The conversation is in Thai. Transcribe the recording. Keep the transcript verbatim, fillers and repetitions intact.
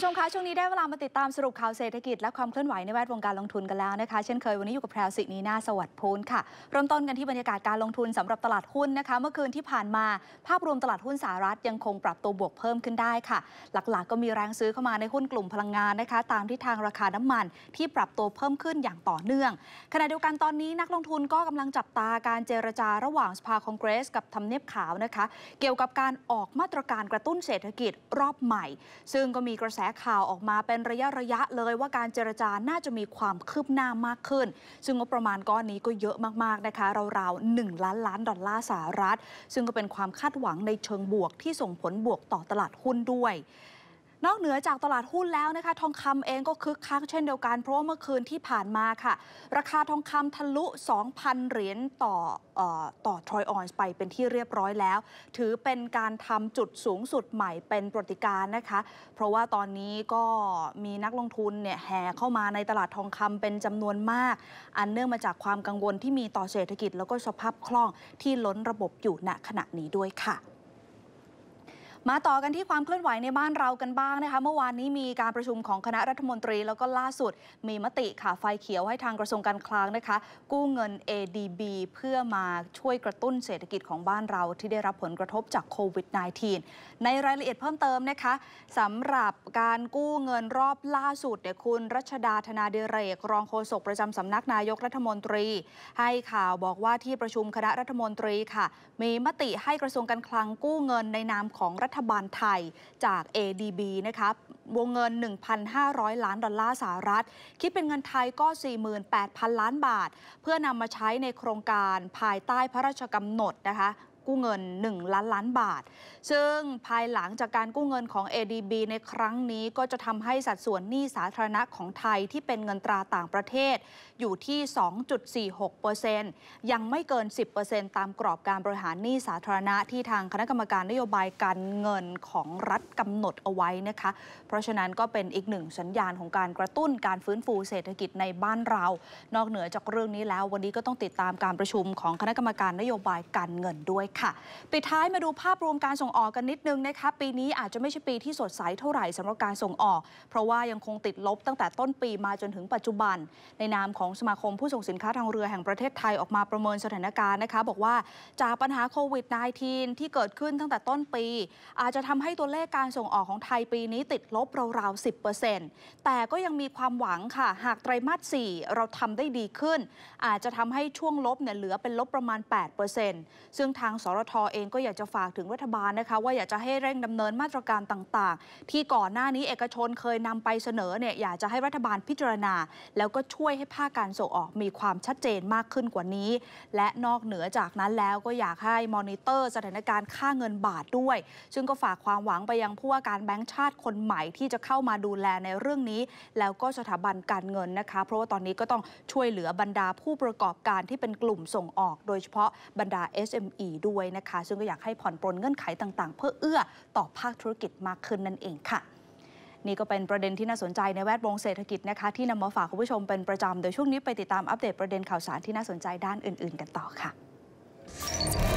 ผู้ชมคะช่วงนี้ได้เวลามาติดตามสรุปข่าวเศรษฐกิจและความเคลื่อนไหวในแวดวงการลงทุนกันแล้วนะคะเช่นเคยวันนี้อยู่กับแพรวศินีนาสวัสดิ์พูนค่ะเริ่มต้นกันที่บรรยากาศการลงทุนสำหรับตลาดหุ้นนะคะเมื่อคืนที่ผ่านมาภาพรวมตลาดหุ้นสหรัฐยังคงปรับตัวบวกเพิ่มขึ้นได้ค่ะหลักๆก็มีแรงซื้อเข้ามาในหุ้นกลุ่มพลังงานนะคะตามทิศทางราคาน้ำมันที่ปรับตัวเพิ่มขึ้นอย่างต่อเนื่องขณะเดียวกันตอนนี้นักลงทุนก็กำลังจับตาการเจรจาระหว่างสภาคองเกรสกับทำเนียบขาวนะคะเกี่ยวกับการออกมาตรการกระตุ้นเศรษฐกิจรอบใหม่ซึ่งก็มีกระแสข่าวออกมาเป็นระยะระยะเลยว่าการเจรจาน่าจะมีความคืบหน้ามากขึ้นซึ่งงบประมาณก้อนนี้ก็เยอะมากๆนะคะราวๆหนึ่งล้านล้านดอลลาร์สหรัฐซึ่งก็เป็นความคาดหวังในเชิงบวกที่ส่งผลบวกต่อตลาดหุ้นด้วยนอกเหนือจากตลาดหุ้นแล้วนะคะทองคำเองก็คึกคักเช่นเดียวกันเพราะว่าเมื่อคืนที่ผ่านมาค่ะราคาทองคำทะลุ สองพัน เหรียญต่อเอ่อต่อทรอยออนซ์ไปเป็นที่เรียบร้อยแล้วถือเป็นการทำจุดสูงสุดใหม่เป็นประวัติการณ์นะคะเพราะว่าตอนนี้ก็มีนักลงทุนเนี่ยแห่เข้ามาในตลาดทองคำเป็นจำนวนมากอันเนื่องมาจากความกังวลที่มีต่อเศรษฐกิจแล้วก็สภาพคล่องที่ล้นระบบอยู่ณขณะนี้ด้วยค่ะมาต่อกันที่ความเคลื่อนไหวในบ้านเรากันบ้างนะคะเมื่อวานนี้มีการประชุมของคณะรัฐมนตรีแล้วก็ล่าสุดมีมติค่ะไฟเขียวให้ทางกระทรวงการคลังนะคะกู้เงิน เอ ดี บี เพื่อมาช่วยกระตุ้นเศรษฐกิจของบ้านเราที่ได้รับผลกระทบจากโควิด สิบเก้า ในรายละเอียดเพิ่มเติมนะคะสำหรับการกู้เงินรอบล่าสุดเนี่ยคุณรัชดาธนาดิเรกรองโฆษกประจำสำนักนายกรัฐมนตรีให้ข่าวบอกว่าที่ประชุมคณะรัฐมนตรีค่ะมีมติให้กระทรวงการคลังกู้เงินในนามของรัฐบาลไทยจาก เอ ดี บี นะคะวงเงิน หนึ่งพันห้าร้อย ล้านดอลลาร์สหรัฐคิดเป็นเงินไทยก็ สี่หมื่นแปดพัน ล้านบาทเพื่อนำมาใช้ในโครงการภายใต้พระราชกำหนดนะคะกู้เงินหนึ่งล้านล้านบาทซึ่งภายหลังจากการกู้เงินของ เอ ดี บี ในครั้งนี้ก็จะทำให้สัดส่วนหนี้สาธารณะของไทยที่เป็นเงินตราต่างประเทศอยู่ที่ สองจุดสี่หกเปอร์เซ็นต์ ยังไม่เกิน สิบเปอร์เซ็นต์ ตามกรอบการบริหารหนี้สาธารณะที่ทางคณะกรรมการนโยบายการเงินของรัฐกำหนดเอาไว้นะคะเพราะฉะนั้นก็เป็นอีกหนึ่งสัญญาณของการกระตุ้นการฟื้นฟูเศรษฐกิจในบ้านเรานอกเหนือจากเรื่องนี้แล้ววันนี้ก็ต้องติดตามการประชุมของคณะกรรมการนโยบายการเงินด้วยค่ะปิดท้ายมาดูภาพรวมการส่งออกกันนิดนึงนะคะปีนี้อาจจะไม่ใช่ปีที่สดใสเท่าไหร่สำหรับการส่งออกเพราะว่ายังคงติดลบตั้งแต่ต้นปีมาจนถึงปัจจุบันในนามของสมาคมผู้ส่งสินค้าทางเรือแห่งประเทศไทยออกมาประเมินสถานการณ์นะคะบอกว่าจากปัญหาโควิด สิบเก้า ที่เกิดขึ้นตั้งแต่ต้นปีอาจจะทำให้ตัวเลขการส่งออกของไทยปีนี้ติดลบราวๆ สิบเปอร์เซ็นต์ แต่ก็ยังมีความหวังค่ะหากไตรมาสสี่เราทำได้ดีขึ้นอาจจะทำให้ช่วงลบเนี่ยเหลือเป็นลบประมาณ แปดเปอร์เซ็นต์ ซึ่งทางสรทเองก็อยากจะฝากถึงรัฐบาลนะคะว่าอยากจะให้เร่งดำเนินมาตรการต่างๆที่ก่อนหน้านี้เอกชนเคยนำไปเสนอเนี่ยอยากจะให้รัฐบาลพิจารณาแล้วก็ช่วยให้ภาคการส่งออกมีความชัดเจนมากขึ้นกว่านี้และนอกเหนือจากนั้นแล้วก็อยากให้มอนิเตอร์สถานการณ์ค่าเงินบาทด้วยซึ่งก็ฝากความหวังไปยังผู้ว่าการแบงก์ชาติคนใหม่ที่จะเข้ามาดูแลในเรื่องนี้แล้วก็สถาบันการเงินนะคะเพราะว่าตอนนี้ก็ต้องช่วยเหลือบรรดาผู้ประกอบการที่เป็นกลุ่มส่งออกโดยเฉพาะบรรดา เอส เอ็ม อี ด้วยนะคะซึ่งก็อยากให้ผ่อนปรนเงื่อนไขต่างๆเพื่อเอื้อต่อภาคธุรกิจมากขึ้นนั่นเองค่ะนี่ก็เป็นประเด็นที่น่าสนใจในแวดวงเศรษฐกิจนะคะที่นำมาฝากคุณผู้ชมเป็นประจำโดยช่วงนี้ไปติดตามอัปเดตประเด็นข่าวสารที่น่าสนใจด้านอื่นๆกันต่อค่ะ